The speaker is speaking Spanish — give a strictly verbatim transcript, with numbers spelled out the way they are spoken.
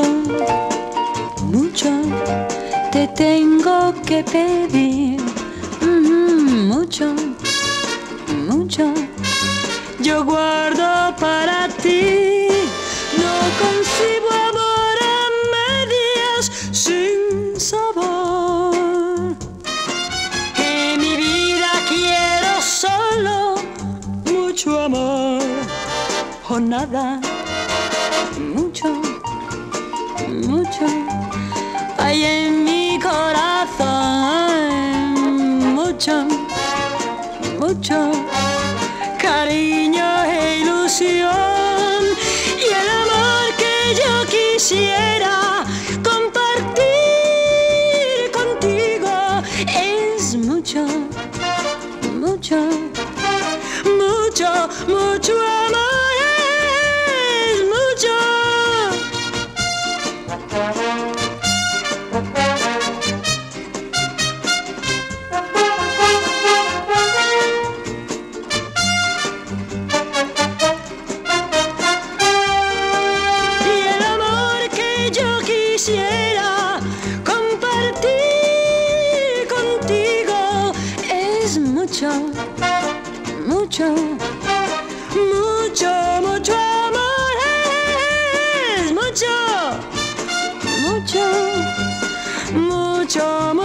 mucho, mucho te tengo que pedir. Mm, mucho, mucho yo guardo para ti. No concibo amor a medias sin sabor. En mi vida quiero solo mucho amor o nada. Mucho, mucho hay en mi corazón. Mucho, mucho cariño e ilusión. Y el amor que yo quisiera compartir contigo es mucho, mucho, mucho, mucho amor. Quisiera compartir contigo es mucho, mucho, mucho, mucho amor, es mucho, mucho, mucho, mucho.